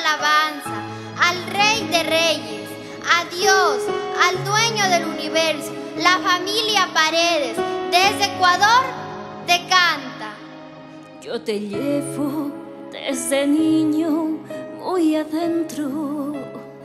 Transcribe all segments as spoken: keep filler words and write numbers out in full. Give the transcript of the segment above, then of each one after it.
alabanza al Rey de Reyes, a Dios, al dueño del universo. La familia Paredes, desde Ecuador, te canta. Yo te llevo desde niño muy adentro.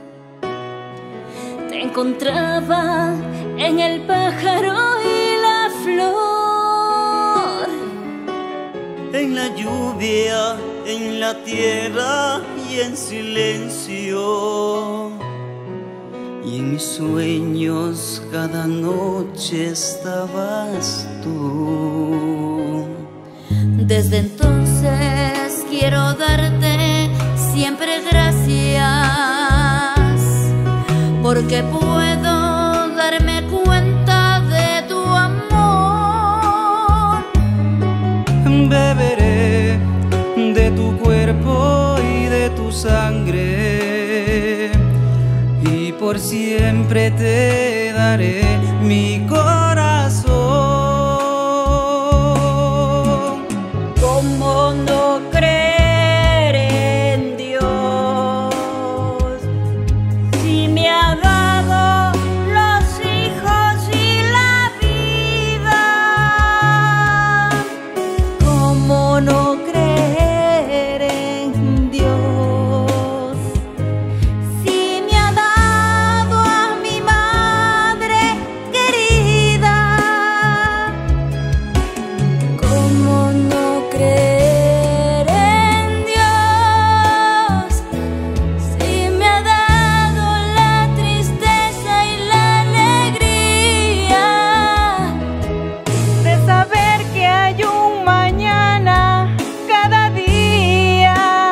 Te encontraba en el pájaro y la flor, en la lluvia, en la tierra y en silencio. Y en mis sueños cada noche estabas tú. Desde entonces quiero darte siempre gracias, porque puedo darme cuenta de tu amor. Beberé de tu cuerpo y de tu sangre, y por siempre te daré mi corazón. ¿Cómo no creer en Dios si me ha dado los hijos y la vida? ¿Cómo no creer en Dios si me ha dado a mi madre querida? ¿Cómo no creer en Dios si me ha dado la tristeza y la alegría de saber que hay un mañana cada día?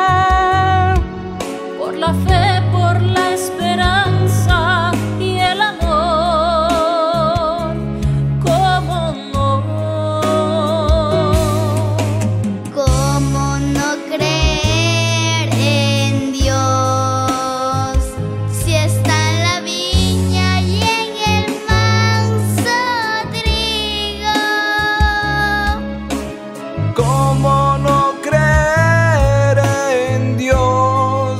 Por la fe, por la esperanza y el amor, ¿cómo no? ¿Cómo no creer en Dios si está en la viña y en el manso trigo? ¿Cómo no creer en Dios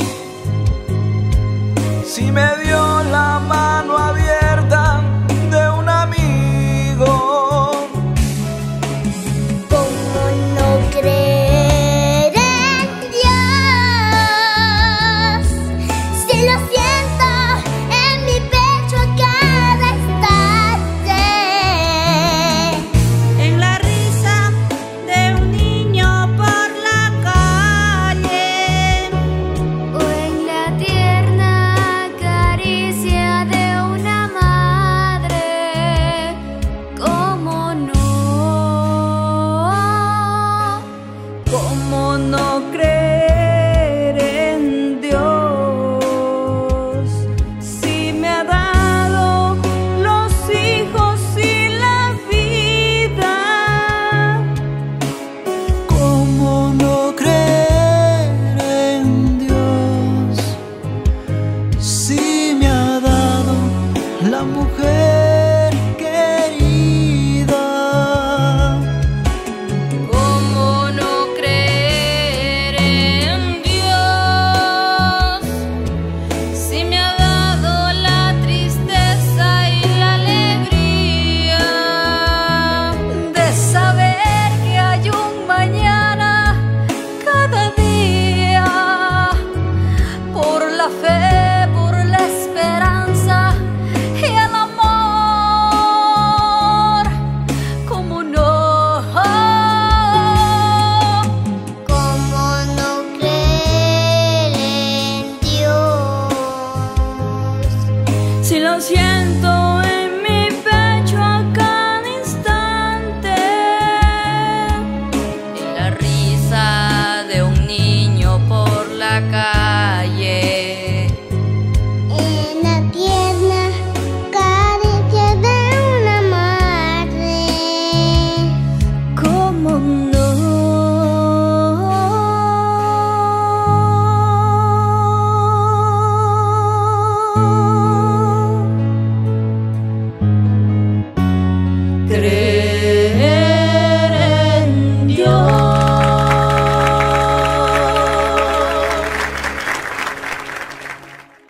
si me dio la mano abierta de un amigo? ¿Cómo no creer en Dios si lo siento en mi pecho a cada instante? En la risa de un niño por la calle, O en la tierna caricia de una madre. ¿Cómo no? ¿cómo no creer